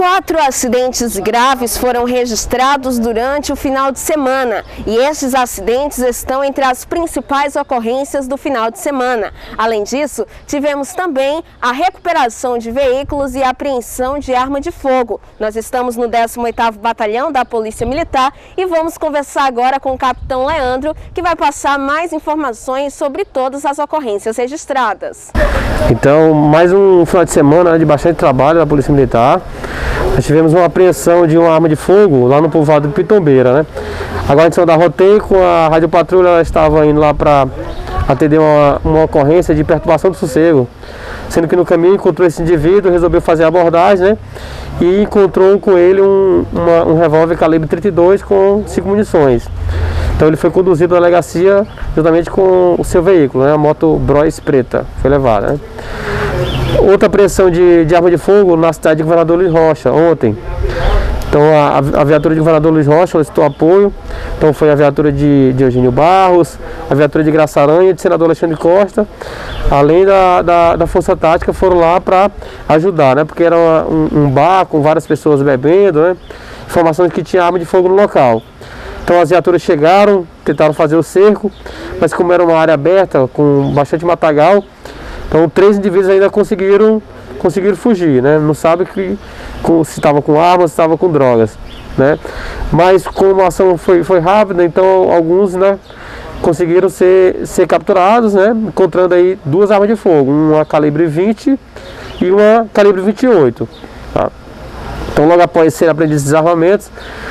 4 acidentes graves foram registrados durante o final de semana e estes acidentes estão entre as principais ocorrências do final de semana. Além disso, tivemos também a recuperação de veículos e a apreensão de arma de fogo. Nós estamos no 18º Batalhão da Polícia Militar e vamos conversar agora com o Capitão Leandro, que vai passar mais informações sobre todas as ocorrências registradas. Então, mais um final de semana de bastante trabalho da Polícia Militar. Nós tivemos uma apreensão de uma arma de fogo lá no povoado de Pitombeira, né? A guarnição da Rotem com a Rádio Patrulha estava indo lá para atender uma ocorrência de perturbação do sossego, sendo que no caminho encontrou esse indivíduo, resolveu fazer a abordagem, né? E encontrou com ele um revólver calibre 32 com 5 munições. Então ele foi conduzido à delegacia juntamente com o seu veículo, né? A moto Bros preta foi levada, né? Outra apreensão de arma de fogo na cidade de Governador Luiz Rocha, ontem. Então a viatura de Governador Luiz Rocha solicitou apoio. Então foi a viatura de Eugênio Barros, a viatura de Graça Aranha e de Senador Alexandre Costa, além da Força Tática, foram lá para ajudar, né? Porque era um bar com várias pessoas bebendo, né? Informações que tinha arma de fogo no local. Então as viaturas chegaram, tentaram fazer o cerco, mas como era uma área aberta, com bastante matagal, então 3 indivíduos ainda conseguiram fugir, né? Não sabe se estava com armas, se estava com drogas, né? Mas como a ação foi rápida, então alguns, né, conseguiram ser capturados, né? Encontrando aí 2 armas de fogo, uma calibre 20 e uma calibre 28. Tá? Então logo após ser apreendidos esses armamentos,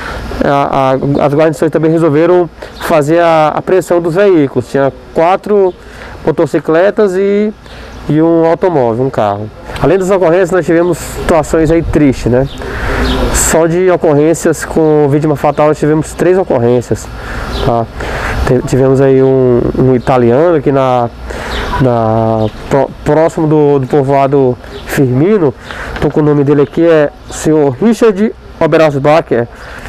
as guarnições também resolveram fazer a apreensão dos veículos. Tinha 4 motocicletas e um automóvel, um carro. Além das ocorrências, nós tivemos situações aí tristes, né? Só de ocorrências com vítima fatal nós tivemos 3 ocorrências. Tá? Tivemos aí um italiano aqui próximo do povoado Firmino. Estou com o nome dele aqui, é o senhor Richard Oberasbacher.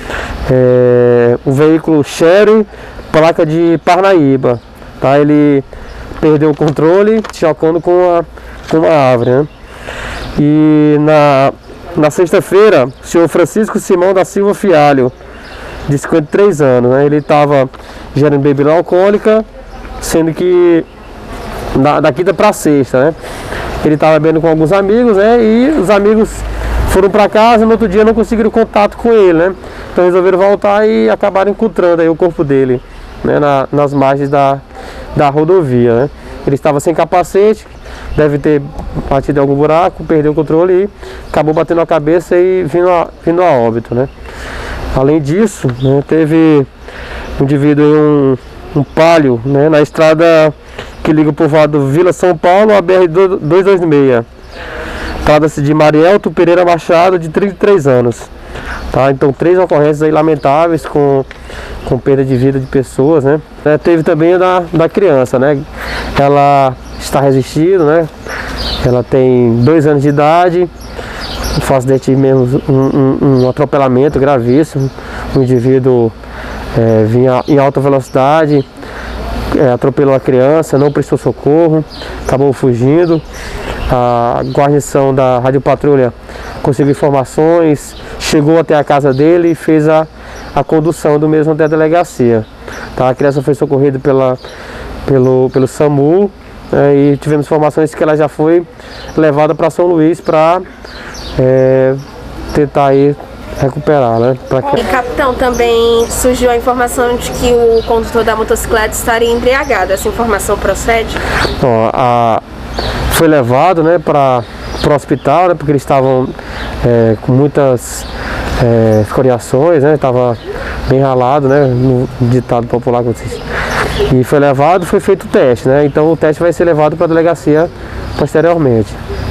O veículo Sherry, placa de Parnaíba. Tá? Ele perdeu o controle, chocando com uma árvore, né? E na sexta-feira, o senhor Francisco Simão da Silva Fialho, de 53 anos, né? Ele estava gerando bebida alcoólica, sendo que da quinta para sexta, né? Ele estava bebendo com alguns amigos, né? E os amigos foram para casa e no outro dia não conseguiram contato com ele, né? Então resolveram voltar e acabaram encontrando aí o corpo dele, né? Nas margens da rodovia, né? Ele estava sem capacete, deve ter batido em algum buraco, perdeu o controle e acabou batendo a cabeça e vindo a óbito, né? Além disso, né, teve um indivíduo um Palio, né, na estrada que liga o povoado Vila São Paulo a BR-226. Trata-se de Marielto Pereira Machado, de 33 anos. Tá? Então 3 ocorrências aí lamentáveis com perda de vida de pessoas, né? Teve também a da criança, né? Ela está resistindo, né? Ela tem 2 anos de idade. Foi um acidente mesmo, um atropelamento gravíssimo. O indivíduo vinha em alta velocidade, atropelou a criança, não prestou socorro, acabou fugindo. A guarnição da Rádio Patrulha conseguiu informações, chegou até a casa dele e fez a condução do mesmo até a delegacia. Tá? A criança foi socorrida pelo SAMU, e tivemos informações que ela já foi levada para São Luís para tentar aí recuperar, né? E, capitão, também surgiu a informação de que o condutor da motocicleta estaria embriagado. Essa informação procede? Bom, foi levado, né, para o hospital, né, porque eles estavam com muitas escoriações, né? Estava bem ralado, né? No ditado popular que vocês... E foi levado, foi feito o teste, né? Então o teste vai ser levado para a delegacia posteriormente.